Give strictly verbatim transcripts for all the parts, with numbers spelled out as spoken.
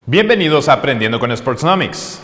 Bienvenidos a Aprendiendo con Sportsnomics.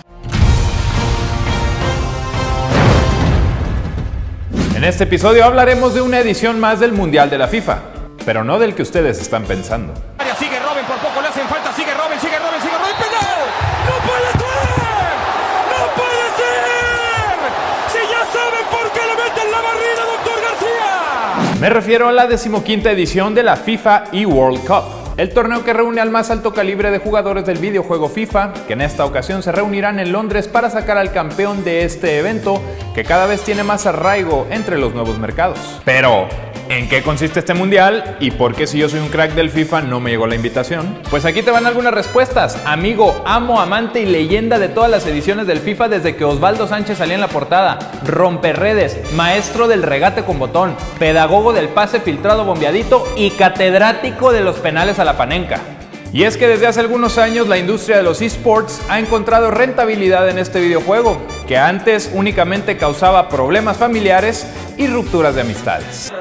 En este episodio hablaremos de una edición más del Mundial de la FIFA, pero no del que ustedes están pensando. Sigue Robben, por poco le hacen falta, sigue Robben, sigue Robben, sigue Robben, ¡penal! ¡No puede ser! ¡No puede ser! ¡Si ya saben por qué le meten la barrida, doctor García! Me refiero a la decimoquinta edición de la FIFA eWorld Cup, el torneo que reúne al más alto calibre de jugadores del videojuego FIFA, que en esta ocasión se reunirán en Londres para sacar al campeón de este evento, que cada vez tiene más arraigo entre los nuevos mercados. Pero, ¿en qué consiste este mundial? ¿Y por qué si yo soy un crack del FIFA no me llegó la invitación? Pues aquí te van algunas respuestas. Amigo, amo, amante y leyenda de todas las ediciones del FIFA desde que Osvaldo Sánchez salía en la portada, romperredes, maestro del regate con botón, pedagogo del pase filtrado bombeadito y catedrático de los penales a la panenca. Y es que desde hace algunos años la industria de los eSports ha encontrado rentabilidad en este videojuego, que antes únicamente causaba problemas familiares y rupturas de amistades.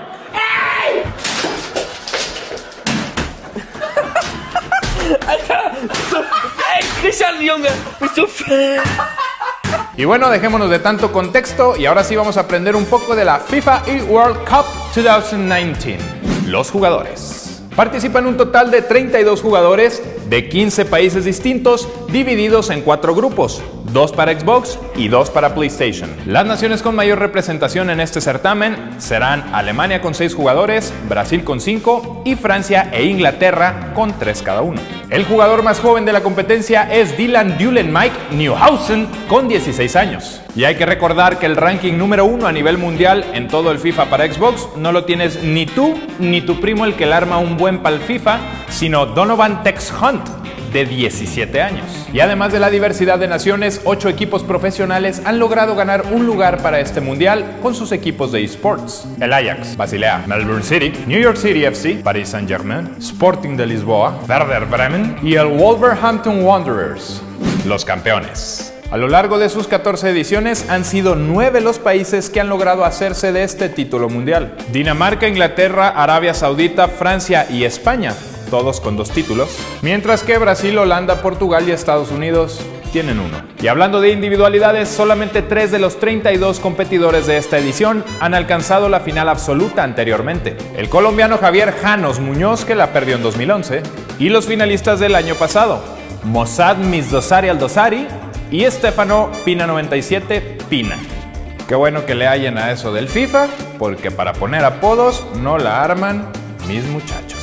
Y bueno, dejémonos de tanto contexto y ahora sí vamos a aprender un poco de la FIFA eWorld Cup dos mil diecinueve. Los jugadores. Participan un total de treinta y dos jugadores de quince países distintos, divididos en cuatro grupos, dos para Xbox y dos para PlayStation. Las naciones con mayor representación en este certamen serán Alemania con seis jugadores, Brasil con cinco y Francia e Inglaterra con tres cada uno. El jugador más joven de la competencia es Dylan Dullen-Mike Neuhausen con dieciséis años. Y hay que recordar que el ranking número uno a nivel mundial en todo el FIFA para Xbox no lo tienes ni tú ni tu primo el que le arma un buen pal FIFA, sino Donovan Tex Hunt, de diecisiete años. Y además de la diversidad de naciones, ocho equipos profesionales han logrado ganar un lugar para este mundial con sus equipos de eSports. El Ajax, Basilea, Melbourne City, New York City F C, Paris Saint-Germain, Sporting de Lisboa, Werder Bremen y el Wolverhampton Wanderers. Los campeones. A lo largo de sus catorce ediciones han sido nueve los países que han logrado hacerse de este título mundial. Dinamarca, Inglaterra, Arabia Saudita, Francia y España, todos con dos títulos, mientras que Brasil, Holanda, Portugal y Estados Unidos tienen uno. Y hablando de individualidades, solamente tres de los treinta y dos competidores de esta edición han alcanzado la final absoluta anteriormente. El colombiano Javier Janos Muñoz, que la perdió en dos mil once, y los finalistas del año pasado, Mossad Misdosari Aldosari y Estefano Pina noventa y siete Pina. Qué bueno que le hallen a eso del FIFA, porque para poner apodos no la arman mis muchachos.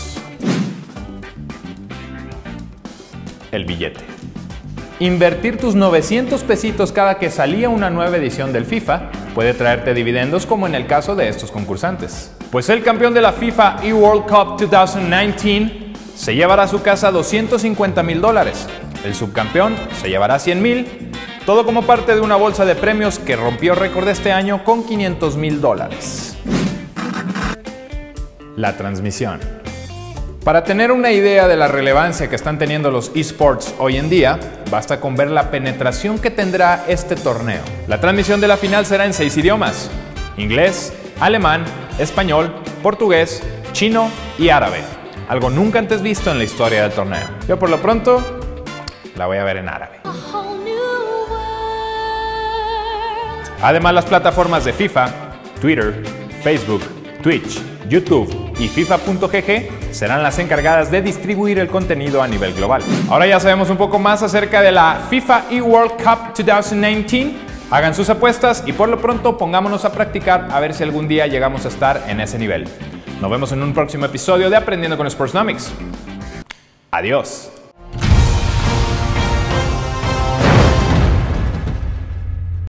El billete. Invertir tus novecientos pesitos cada que salía una nueva edición del FIFA puede traerte dividendos, como en el caso de estos concursantes. Pues el campeón de la FIFA eWorld Cup dos mil diecinueve se llevará a su casa doscientos cincuenta mil dólares. El subcampeón se llevará cien mil, todo como parte de una bolsa de premios que rompió récord este año con quinientos mil dólares. La transmisión. Para tener una idea de la relevancia que están teniendo los eSports hoy en día, basta con ver la penetración que tendrá este torneo. La transmisión de la final será en seis idiomas: inglés, alemán, español, portugués, chino y árabe. Algo nunca antes visto en la historia del torneo. Yo por lo pronto la voy a ver en árabe. Además, las plataformas de FIFA, Twitter, Facebook, Twitch, YouTube y FIFA punto G G serán las encargadas de distribuir el contenido a nivel global. Ahora ya sabemos un poco más acerca de la FIFA eWorld Cup dos mil diecinueve. Hagan sus apuestas y por lo pronto pongámonos a practicar a ver si algún día llegamos a estar en ese nivel. Nos vemos en un próximo episodio de Aprendiendo con Sportsnomics. Adiós.